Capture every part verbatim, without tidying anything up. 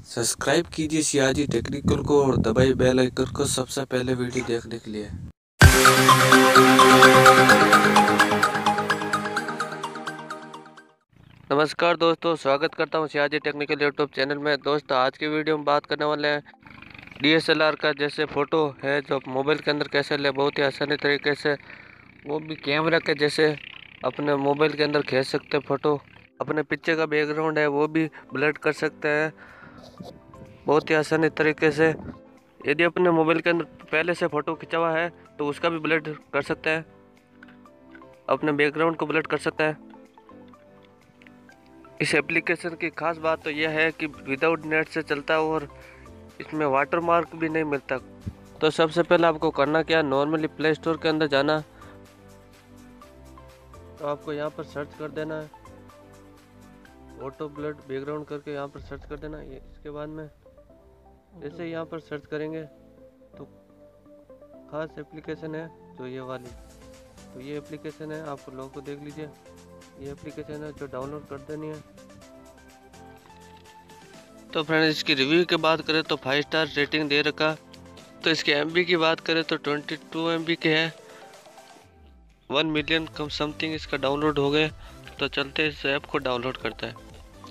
Subscribe कीजिए Sayaji technical को और दबाइए बेल आइकन को सबसे पहले वीडियो देखने के लिए। नमस्कार दोस्तों, स्वागत करता हूं सियाजी टेक्निकल यूट्यूब चैनल में। दोस्तों, आज की वीडियो में बात करने वाले हैं डी एस एल आर का जैसे फ़ोटो है जो मोबाइल के अंदर कैसे ले, बहुत ही आसानी तरीके से, वो भी कैमरा के जैसे अपने मोबाइल के अंदर खींच सकते हैं फ़ोटो। अपने पीछे का बैकग्राउंड है वो भी ब्लर कर सकते हैं बहुत ही आसानी तरीके से। यदि अपने मोबाइल के अंदर पहले से फ़ोटो खिंचा हुआ है तो उसका भी ब्लर कर सकते हैं, अपने बैकग्राउंड को ब्लर कर सकते हैं। इस एप्लीकेशन की खास बात तो यह है कि विदाउट नेट से चलता है और इसमें वाटर मार्क भी नहीं मिलता। तो सबसे पहले आपको करना क्या, नॉर्मली प्ले स्टोर के अंदर जाना। तो आपको यहाँ पर सर्च कर देना है ऑटो ब्लड बैकग्राउंड करके, यहाँ पर सर्च कर देना। ये इसके बाद में जैसे यहाँ पर सर्च करेंगे तो खास एप्लीकेशन है जो ये वाली, तो ये एप्लीकेशन है, आप लोगों को देख लीजिए। ये एप्लीकेशन है जो डाउनलोड कर देनी है। तो फ्रेंड्स, इसकी रिव्यू की बात करें तो फाइव स्टार रेटिंग दे रखा। तो इसके एमबी की बात करें तो ट्वेंटी टू एमबी के है, वन मिलियन कम समथिंग इसका डाउनलोड हो गए। तो चलते इस ऐप को डाउनलोड करता है।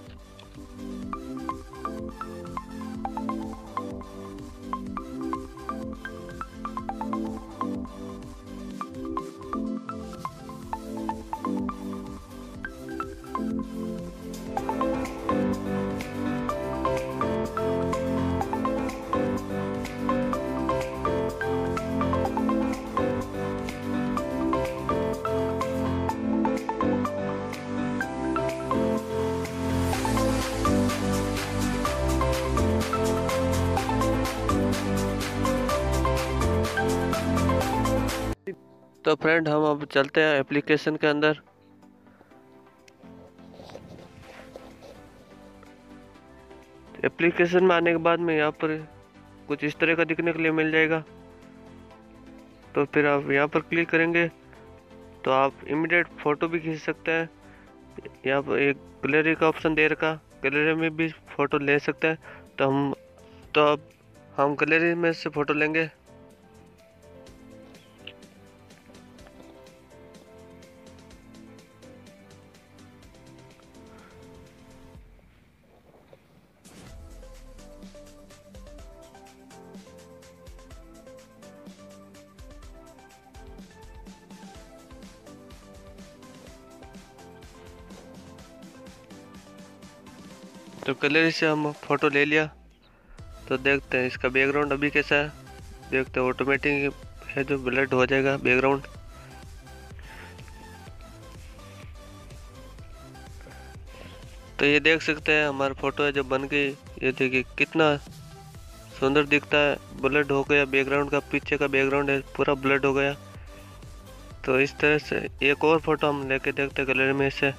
तो फ्रेंड, हम अब चलते हैं एप्लीकेशन के अंदर। एप्लीकेशन में आने के बाद में यहाँ पर कुछ इस तरह का दिखने के लिए मिल जाएगा। तो फिर आप यहाँ पर क्लिक करेंगे तो आप इमीडिएट फ़ोटो भी खींच सकते हैं। यहाँ पर एक गैलरी का ऑप्शन दे रखा, गैलरी में भी फ़ोटो ले सकते हैं। तो हम तो अब हम गैलरी में से फ़ोटो लेंगे। तो गैलरी से हम फ़ोटो ले लिया। तो देखते हैं इसका बैकग्राउंड अभी कैसा है। देखते हैं ऑटोमेटिक है जो ब्लर हो जाएगा बैकग्राउंड। तो ये देख सकते हैं हमारा फ़ोटो है जो बन गई। ये देखिए कितना सुंदर दिखता है, ब्लड हो गया बैकग्राउंड का, पीछे का बैकग्राउंड है पूरा ब्लड हो गया। तो इस तरह से एक और फ़ोटो हम लेके देखते हैं गैलरी में से।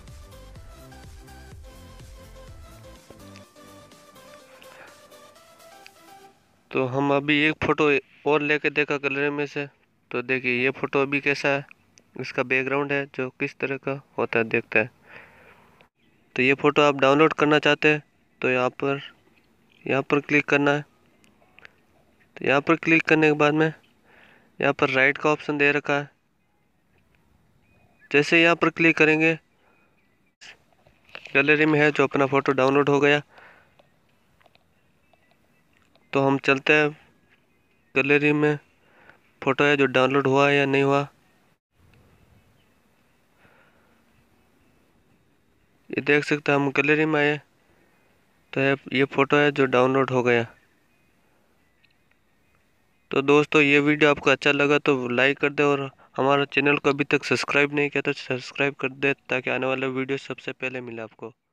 तो हम अभी एक फ़ोटो और लेके देखा गैलरी में से। तो देखिए ये फ़ोटो अभी कैसा है, इसका बैकग्राउंड है जो किस तरह का होता है, देखते हैं। तो ये फ़ोटो आप डाउनलोड करना चाहते हैं तो यहाँ पर यहाँ पर क्लिक करना है। तो यहाँ पर क्लिक करने के बाद में यहाँ पर राइट का ऑप्शन दे रखा है। जैसे यहाँ पर क्लिक करेंगे गैलरी में है जो अपना फ़ोटो डाउनलोड हो गया। तो हम चलते हैं गैलरी में, फ़ोटो है जो डाउनलोड हुआ है या नहीं हुआ। ये देख सकते हैं हम गैलरी में आए तो ये फ़ोटो है जो डाउनलोड हो गया। तो दोस्तों, ये वीडियो आपको अच्छा लगा तो लाइक कर दे और हमारा चैनल को अभी तक सब्सक्राइब नहीं किया तो सब्सक्राइब कर दे ताकि आने वाला वीडियो सबसे पहले मिले आपको।